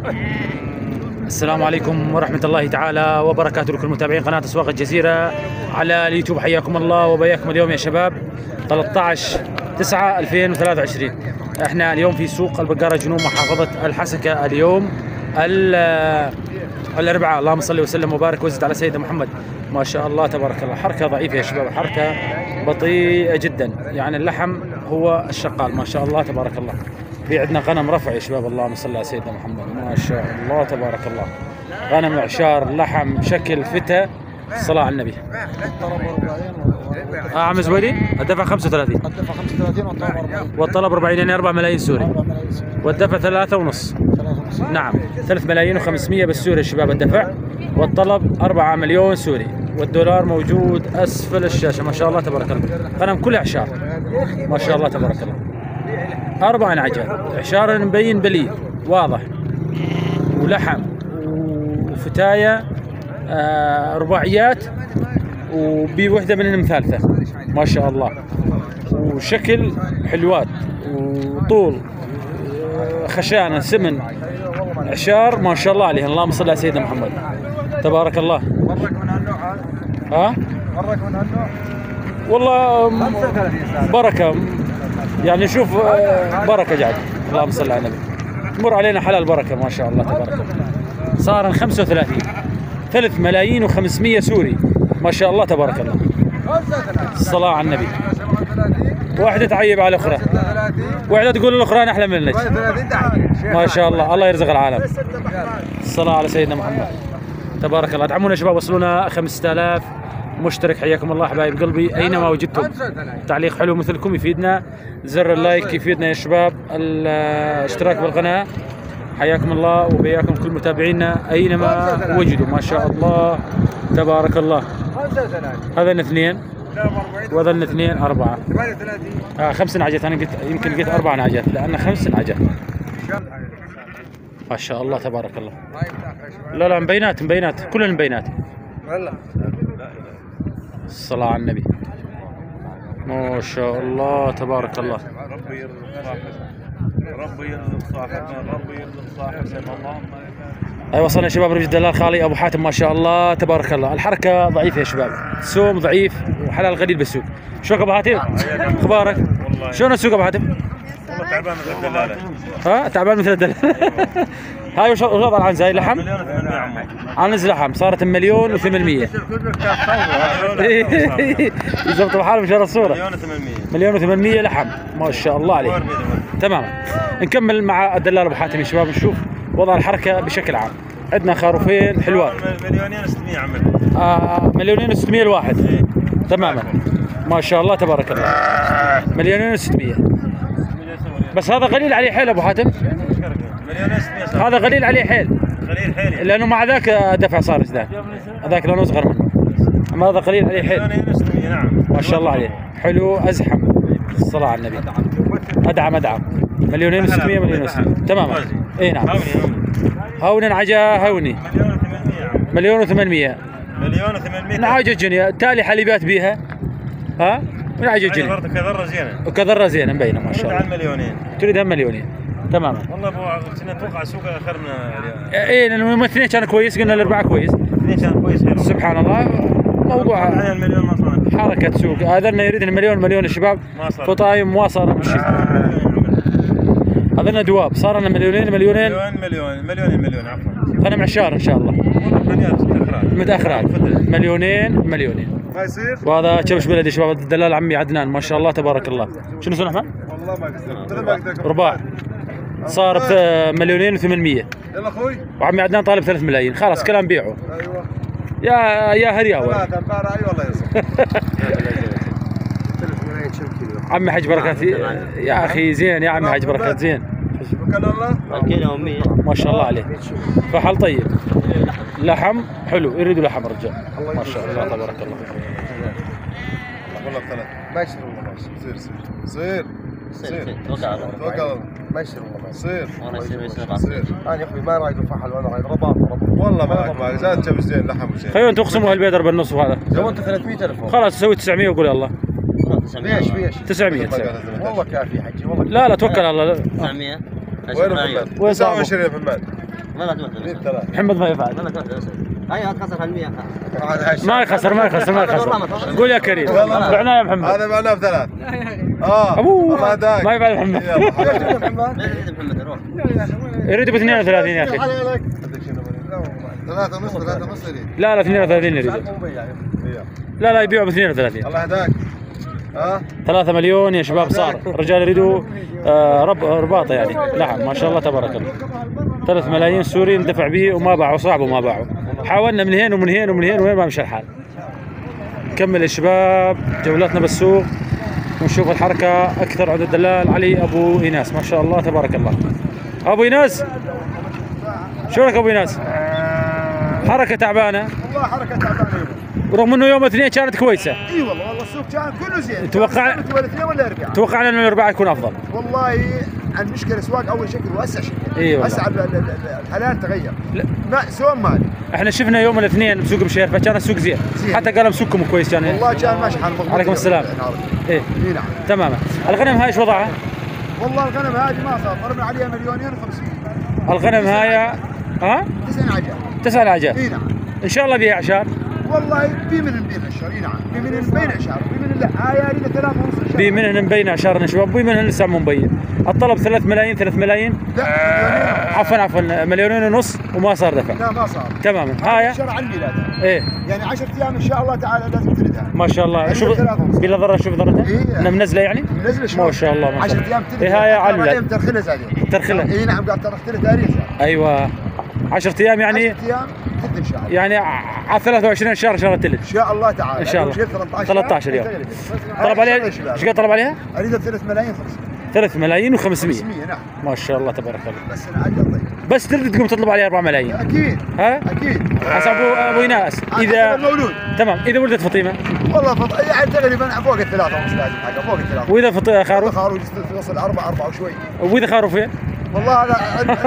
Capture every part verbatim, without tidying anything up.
السلام عليكم ورحمة الله تعالى وبركاته لكل متابعين قناة أسواق الجزيرة على اليوتيوب. حياكم الله وبياكم اليوم يا شباب ثلاثة عشر تسعة ألفين وثلاثة وعشرين. احنا اليوم في سوق البقارة جنوب محافظة الحسكة. اليوم الأربعاء. اللهم صل وسلم وبارك وزد على سيدنا محمد. ما شاء الله تبارك الله. حركة ضعيفة يا شباب، حركة بطيئة جدا، يعني اللحم هو الشقال. ما شاء الله تبارك الله. في عندنا غنم رفع يا شباب، اللهم صل على سيدنا محمد. ما شاء الله تبارك الله. غنم اعشار لحم شكل فتة، الصلاة على النبي. اه عم زويدي الدفع خمسة وثلاثين، الدفع خمسة وثلاثين والطلب أربعين، يعني أربعة ملايين سوري، والدفع ثلاثة ونص. نعم ثلاثة ملايين وخمسمية بالسوري يا شباب الدفع، والطلب أربعة مليون سوري، والدولار موجود أسفل الشاشة. ما شاء الله تبارك الله. غنم كله اعشار ما شاء الله تبارك الله. أربع نعجات اعشار مبين بليد واضح، ولحم وفتاية آه رباعيات، وبوحدة منهم ثالثة ما شاء الله، وشكل حلوات وطول خشانة سمن اعشار ما شاء الله عليهم. اللهم صل على سيدنا محمد تبارك الله. مرك من هالنوع هذا؟ ها؟ مرك من هالنوع؟ والله بركة، يعني شوف بركة قاعد. اللهم صل على النبي. تمر علينا حلال بركة ما شاء الله تبارك الله. صار خمسة وثلاثين، ثلاث ملايين وخمسمية سوري ما شاء الله تبارك الله. الصلاة على النبي. واحدة تعيب على الأخرى، واحدة تقول الأخرى أنا أحلى منك. ما شاء الله، الله يرزق العالم. الصلاة على سيدنا محمد تبارك الله. ادعمونا يا شباب، وصلونا خمسة آلاف مشترك. حياكم الله حبايب قلبي اينما وجدتم. تعليق حلو مثلكم يفيدنا، زر اللايك يفيدنا يا شباب، الاشتراك بالقناة. حياكم الله وبياكم كل متابعينا اينما وجدوا. ما شاء الله تبارك الله. هذا اثنين وهذا اثنين أربعة. آه خمس نعجات. أنا قلت يمكن قلت أربع نعجات لأن خمس نعجات. ما شاء الله تبارك الله. لا لا مبينات مبينات كلهم مبينات. الصلاة على النبي. ما شاء الله تبارك الله. ربي يرزق صاحبنا، ربي يرزق صاحبنا، ربي يرزق صاحبنا. اللهم اي وصلنا يا شباب. رجل الدلال خالي ابو حاتم ما شاء الله تبارك الله. الحركه ضعيفه يا شباب، سوم ضعيف وحلال قليل بالسوق. شلونك ابو حاتم؟ اخبارك؟ شلون السوق ابو حاتم؟ والله تعبان مثل الدلاله. ها تعبان مثل الدلاله. هاي وش وضع عن زي لحم؟ مليون وثمانمية عمو. عنز لحم صارت مليون وثمانمية. يزبطوا حالهم شهر الصوره. مليون وثمانمية. مليون وثمانمية لحم ما شاء الله عليه. تمام. نكمل مع الدلال ابو حاتم يا شباب، نشوف وضع الحركه بشكل عام. عندنا خروفين حلوات. مليونين وستمية عمل. آه مليونين وستمية الواحد. إيه. تماما ما شاء الله تبارك الله. مليونين وستمية. بس هذا قليل عليه حيل ابو حاتم. مليونين وستمية. هذا قليل عليه حيل. قليل حيل. لانه مع ذاك دفع صار جدان. هذاك لانه اصغر منه. اما هذا قليل عليه حيل. مليونين وستمية نعم. ما شاء الله عليه. حلو ازحم. الصلاة على النبي. ادعم ادعم. مليونين وستمية مليون وستمية. تماما. اي نعم. هوني نعجة هوني. مليون وثمانمية. مليون وثمانمية. مليون وثمانمية. نعاجة جنيا تالي حليبات بيها. ها؟ ونعاجة جنيا. برضه كذرة زينة. وكذرة زينة مبينة ما شاء الله. تريد مليونين. تريدها مليونين. تماما. والله ابو كنا نتوقع السوق اخرنا. اي لانه الاثنين كان كويس، قلنا الاربعة كويس. الاثنين كان كويس خير. سبحان الله. موضوع المليون ما صار. حركة سوق. هذا لنا يريد المليون مليون الشباب. فطايم مواصلة مشي. هذا لنا دواب صار لنا مليونين مليونين. مليون مليون مليونين مليون عفوا. غنم عشار ان شاء الله. متأخرات. مليونين مليونين. ما يصير؟ وهذا كبش بلدي شباب الدلال عمي عدنان ما شاء الله تبارك الله. شنو اسمه احمد؟ والله ما قصدك ما قصدك رباع. صار مليونين وثمانمية. يلا اخوي. وعمي عدنان طالب ثلاث ملايين. خلاص كلام بيعه. ايوه. يا يا هرياوي. ثلاثة امبارح اي والله يصير. عمي حج بركات يا اخي زين يا عمي حج بركات زين. توكل الله. الكيلو أمية. ما شاء الله عليه. فحل طيب. لحم حلو يريدوا لحم الرجال. ما شاء الله تبارك الله. والله ثلاث. ما يصير والله ماشي. صير صير. صير. صير توقع الله. توكل الله. ما يصير والله صير. وانا يصير يصير صير. انا يا اخوي ما رايد فحل وانا رايد رباط رباط. والله ما رايد ما زاد جاب زين لحم وزين. خيو انتم اقسموا هالبيدر بالنص وهذا. لو انت ثلاثمية ألف. خلاص سوي تسعمية وقول يلا. بيش بيش. تسعمية. والله كافي حجي والله. لا لا توكل على الله. تسعمية. وين محمد؟ تسعة وعشرين يا محمد. لا لا محمد ما يفعل. لا لا هاي خسر هالمية. ما يخسر ما يخسر ما يخسر. قول يا كريم. بعناه يا محمد. هذا معناه بثلاث. اه ابوه الله يهداك. ما يفعل محمد. محمد روح. يريد ب اثنين وثلاثين يا اخي. ثلاثة ونص ثلاثة ونص يريد. لا لا اثنين وثلاثين يريد. لا لا يبيعوا ب اثنين وثلاثين. الله يهداك. ها ثلاثة مليون يا شباب صار. الرجال يريدوا آه رب رباطه يعني لحم ما شاء الله تبارك الله. ثلاث ملايين سوري ندفع به وما باعوا صعب وما باعوا. حاولنا من هين ومن هين ومن هين وين ما مشى الحال. نكمل يا شباب جولتنا بالسوق ونشوف الحركة أكثر عند الدلال علي أبو إيناس ما شاء الله تبارك الله. أبو إيناس شلونك أبو إيناس؟ حركة تعبانة. والله حركة تعبانة رغم انه يوم الاثنين كانت كويسه. اي والله والله السوق كان كله زين. توقع ولا اثنين ولا اربعه. توقعنا انه الاربعاء يكون افضل. والله المشكله الاسواق اول شكل واسع شكل. اي والله. اسع الحلال تغير. ما سوى مالي. احنا شفنا يوم الاثنين بسوق مشير فكان السوق زين. زين. حتى قال سوقكم كويس كان. والله كان ماشي حال مضبوط. عليكم السلام. ايه اي نعم. تماما. الغنم هاي ايش وضعها؟ والله الغنم هذه ما صار ضربنا عليها مليونين وخمسمية. الغنم هاي ها؟ تسع عجال. تسع عجال. اي نعم. ان شاء الله بيها عشار. والله بي من بين الشهر اي نعم. بي من بين عشار بي من لا هاي هذه ثلاثة ونص. بي منهن مبين عشار يا شباب بي منهن لسه مو مبين. الطلب ثلاث ملايين ثلاث ملايين. لا مليونين. عفوا عفوا مليونين ونص وما صار دفع. لا ما صار. تماما. هاي شرع الميلاد. ايه يعني عشرة ايام ان شاء الله تعالى لازم تردها. ما شاء الله. يعني شوف بلا ضرر شوف ضرتها. إيه. انها منزله يعني؟ منزله شوي. ما شاء الله ما شاء عشرة الله. ايام تردها. إيه هاي على ترخلها زادين. ترخلها. اي نعم قاعد ترخلها تاريخ. ايوه عشرة ايام يعني. عشرة ايام تد ان شاء الله. يعني على ثلاثة وعشرين شهر شهر تلد. ان شاء الله تعالى. ان شاء الله. ثلاثة عشر يوم. طلب طلب عليها ايش قد طلب عليها؟ اريد ثلاث ملايين خمسمية. ثلاث ملايين و500. خمسمية نعم. ما شاء الله تبارك الله. بس انا عجل طيب. بس تريد تقوم تطلب عليها أربعة ملايين. اكيد. ها؟ اكيد. حسب ابو ابو ايناس اذا اذا مولود. تمام اذا ولدت فطيمه. والله فط... يعني تقريبا فوق الثلاثة ونص لازم حاجه فوق الثلاثة. واذا فط... خروف؟ خروف يوصل أربعة أربعة وشوي. واذا خروفين؟ والله هذا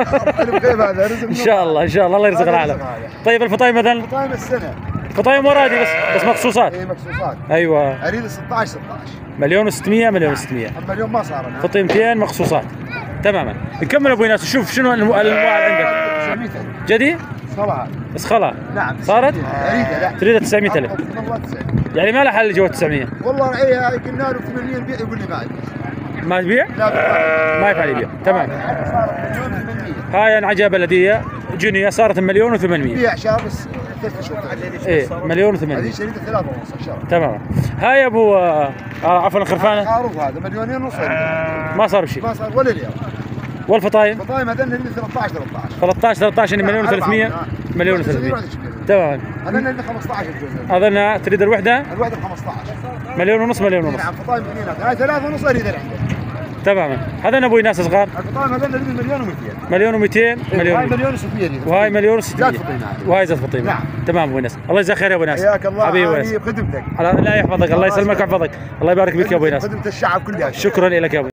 الغيب هذا رزق. ان شاء الله ان شاء الله الله يرزق العالم. طيب الفطايم مثلا؟ فطايم السنه. فطايم ورادي بس بس مخصوصات. اي مخصوصات. ايوه. اريد ستة عشر ستة عشر. مليون و600 مليون و600. اما اليوم ما صار انا. فطيمتين مخصوصات. تماما. نكمل ابو ايناس شوف شنو الانواع عندك. تسعمية جدي؟ صراحه. اسخلها. نعم. صارت؟ اريدها لا. تريدها تسعمية ألف. والله تسعمية. يعني ما لها حل جوا تسعمية. والله رعيها قلنا له ثمانية بيع يقول لي ما عندي. ما تبيع؟ لا ما يفعل يبيع. تمام. صارت مليون وثمانمية. هاي انعجه بلديه جنيه صارت مليون و800. بيع شهر بس ثلاث شهور. ايه مليون هذه و800. شريطه ثلاثة ونص ان شاء الله. تمام. هاي ابو آه عفوا الخرفانه خروف هذا مليونين ونص. ما صار بشيء. ما صار ولا ريال. والفطايم؟ فطايم هذا اللي ثلاثة عشر ثلاثة عشر. ثلاثة عشر ثلاثة عشر يعني مليون و300 مليون و300. هذا تمام. اللي خمسة عشر جزء. هذا تريد الوحده؟ الواحد ب خمسة عشر. مليون ونص مليون ونص. نعم فطايم اثنينات هاي ثلاثة ونص اريد عندك. تماما. هذا ابو ايناس صغار. الفطايم هذا اللي مليون و200. مليون و200 مليون. هاي مليون و600. وهاي مليون و600. زاد فطيمة هذه. وهاي زاد فطيمه. نعم. تمام ابو ايناس. الله يجزاك خير يا ابو ايناس. حياك الله. حبيبي ابو ايناس. بخدمتك. لا يحفظك الله يسلمك ويحفظك. الله يبارك فيك يا ابو ايناس. خدمة الشعب كلها. شكرا لك يا ابو